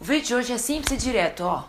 vídeo de hoje é simples e direto, ó.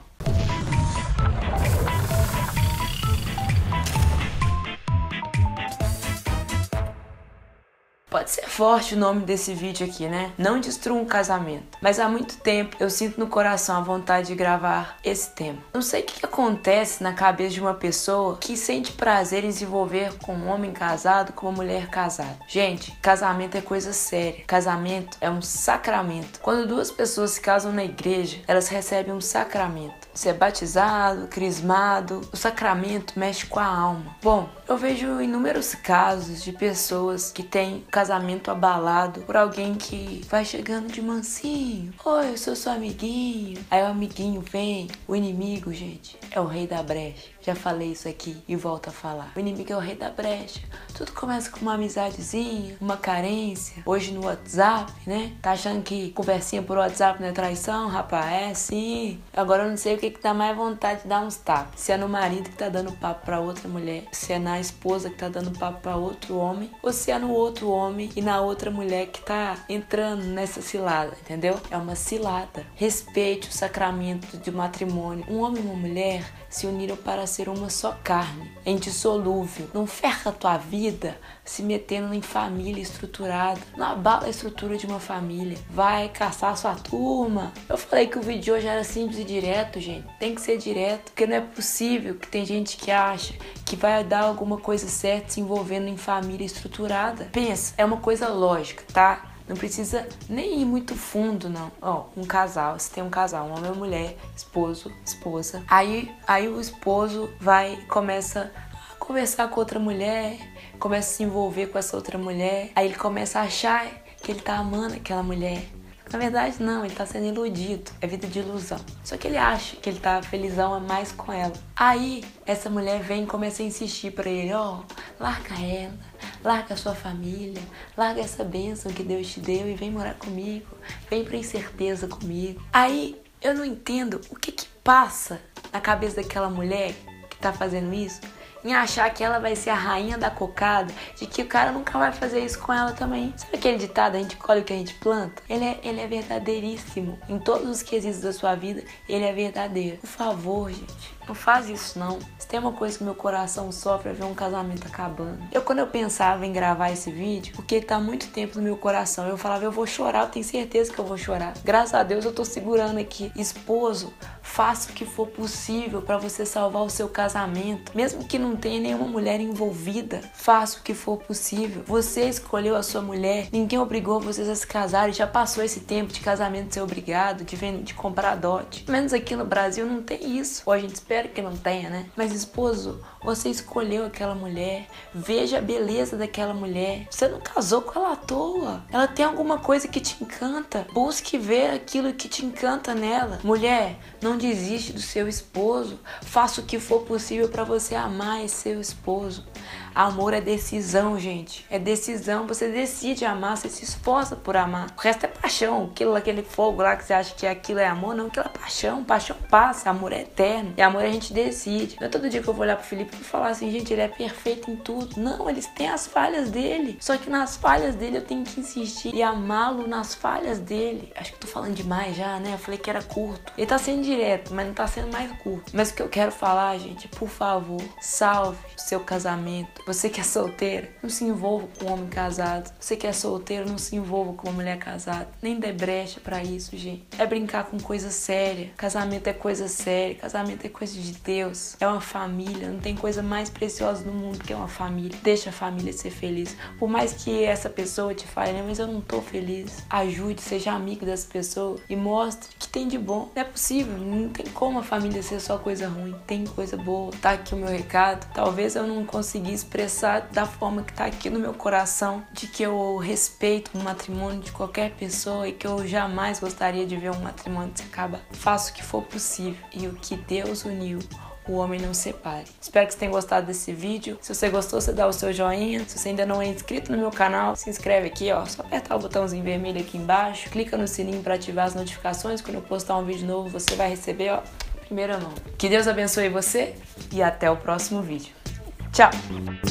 Pode ser forte o nome desse vídeo aqui, né? Não destrua um casamento. Mas há muito tempo eu sinto no coração a vontade de gravar esse tema. Não sei o que acontece na cabeça de uma pessoa que sente prazer em se envolver com um homem casado com uma mulher casada. Gente, casamento é coisa séria. Casamento é um sacramento. Quando duas pessoas se casam na igreja, elas recebem um sacramento. Você é batizado, crismado, o sacramento mexe com a alma. Bom, eu vejo inúmeros casos de pessoas que têm casamento abalado por alguém que vai chegando de mansinho. Oi, eu sou seu amiguinho. Aí o amiguinho vem. O inimigo, gente, é o rei da brecha. Já falei isso aqui e volto a falar. O inimigo é o rei da brecha. Tudo começa com uma amizadezinha, uma carência. Hoje no WhatsApp, né? Tá achando que conversinha por WhatsApp não é traição, rapaz? É sim. Agora eu não sei o que dá mais vontade de dar uns tapas. Se é no marido que tá dando papo pra outra mulher, se é na esposa que tá dando papo pra outro homem, ou se é no outro homem e na outra mulher que tá entrando nessa cilada, entendeu? É uma cilada. Respeite o sacramento de matrimônio. Um homem e uma mulher se uniram para ser uma só carne, é indissolúvel. Não ferra a tua vida se metendo em família estruturada. Não abala a estrutura de uma família. Vai caçar sua turma. Eu falei que o vídeo de hoje era simples e direto, gente. Tem que ser direto, porque não é possível que tem gente que acha que vai dar alguma coisa certa se envolvendo em família estruturada. Pensa, é uma coisa lógica, tá? Não precisa nem ir muito fundo, não. Ó, um casal, você tem um casal, um homem e uma mulher, esposo, esposa. Aí o esposo começa a conversar com outra mulher, começa a se envolver com essa outra mulher. Aí ele começa a achar que ele tá amando aquela mulher. Na verdade, não, ele tá sendo iludido. É vida de ilusão. Só que ele acha que ele tá felizão a mais com ela. Aí, essa mulher vem e começa a insistir pra ele, ó, larga ela, larga a sua família, larga essa bênção que Deus te deu e vem morar comigo, vem pra incerteza comigo. Aí, eu não entendo o que passa na cabeça daquela mulher que tá fazendo isso, em achar que ela vai ser a rainha da cocada, de que o cara nunca vai fazer isso com ela também. Sabe aquele ditado, a gente colhe o que a gente planta? Ele é verdadeiríssimo. Em todos os quesitos da sua vida, ele é verdadeiro. Por favor, gente, não faz isso não. Se tem uma coisa que meu coração sofre é ver um casamento acabando. Quando eu pensava em gravar esse vídeo, porque ele tá há muito tempo no meu coração, eu falava, eu vou chorar, eu tenho certeza que eu vou chorar. Graças a Deus eu tô segurando aqui. Esposo, faça o que for possível pra você salvar o seu casamento. Mesmo que não tenha nenhuma mulher envolvida, faça o que for possível. Você escolheu a sua mulher, ninguém obrigou vocês a se casarem. Já passou esse tempo de casamento ser obrigado, de comprar dote. Pelo menos aqui no Brasil não tem isso. Ou a gente espera que não tenha, né? Mas esposo, você escolheu aquela mulher. Veja a beleza daquela mulher. Você não casou com ela à toa. Ela tem alguma coisa que te encanta. Busque ver aquilo que te encanta nela. Mulher, não desiste do seu esposo. Faça o que for possível para você amar esse seu esposo. Amor é decisão, gente. É decisão. Você decide amar, você se esforça por amar. O resto é paixão. Aquele fogo lá que você acha que aquilo é amor, não, aquilo é paixão. Paixão passa, amor é eterno. E amor a gente decide. Não é todo dia que eu vou olhar pro Felipe e falar assim, gente, ele é perfeito em tudo. Não, eles têm as falhas dele. Só que nas falhas dele eu tenho que insistir e amá-lo nas falhas dele. Acho que eu tô falando demais já, né? Eu falei que era curto. Ele tá sendo direto, mas não tá sendo mais curto. Mas o que eu quero falar, gente, por favor, salve o seu casamento. Você que é solteira, não se envolva com um homem casado. Você que é solteiro, não se envolva com uma mulher casada. Nem dê brecha pra isso, gente. É brincar com coisa séria. Casamento é coisa séria. Casamento é coisa de Deus. É uma família. Não tem coisa mais preciosa no mundo que é uma família. Deixa a família ser feliz. Por mais que essa pessoa te fale, né, mas eu não tô feliz. Ajude, seja amigo dessa pessoa e mostre que tem de bom. Não é possível. Não tem como a família ser só coisa ruim. Tem coisa boa. Tá aqui o meu recado. Talvez eu não consegui expressar da forma que tá aqui no meu coração, de que eu respeito o matrimônio de qualquer pessoa e que eu jamais gostaria de ver um matrimônio se acabar. Faço o que for possível e o que Deus uniu, o homem não separe. Espero que você tenha gostado desse vídeo. Se você gostou, você dá o seu joinha. Se você ainda não é inscrito no meu canal, se inscreve aqui, ó. Só apertar o botãozinho vermelho aqui embaixo. Clica no sininho para ativar as notificações. Quando eu postar um vídeo novo, você vai receber, ó, primeiro nome. Que Deus abençoe você e até o próximo vídeo. Tchau!